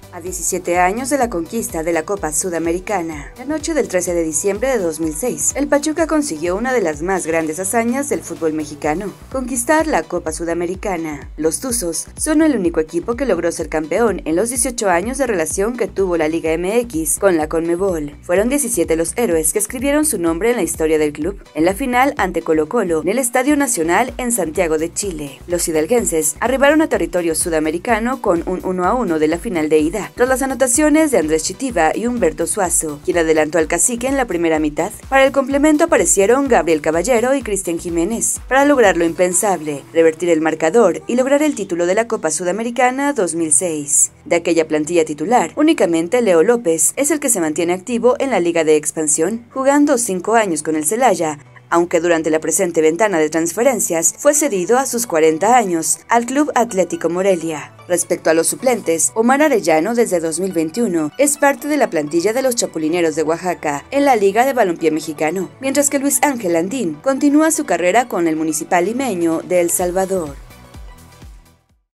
A 17 años de la conquista de la Copa Sudamericana, la noche del 13 de diciembre de 2006, el Pachuca consiguió una de las más grandes hazañas del fútbol mexicano, conquistar la Copa Sudamericana. Los Tuzos son el único equipo que logró ser campeón en los 18 años de relación que tuvo la Liga MX con la Conmebol. Fueron 17 los héroes que escribieron su nombre en la historia del club, en la final ante Colo-Colo en el Estadio Nacional en Santiago de Chile. Los hidalguenses arribaron a territorio sudamericano con un 1-1 de la final de ida, tras las anotaciones de Andrés Chitiva y Humberto Suazo, quien adelantó al cacique en la primera mitad. Para el complemento aparecieron Gabriel Caballero y Cristian Jiménez, para lograr lo impensable, revertir el marcador y lograr el título de la Copa Sudamericana 2006. De aquella plantilla titular, únicamente Leo López es el que se mantiene activo en la Liga de Expansión, jugando 5 años con el Celaya, aunque durante la presente ventana de transferencias fue cedido a sus 40 años al Club Atlético Morelia. Respecto a los suplentes, Omar Arellano desde 2021 es parte de la plantilla de los Chapulineros de Oaxaca en la Liga de Balompié Mexicano, mientras que Luis Ángel Andín continúa su carrera con el Municipal Limeño de El Salvador.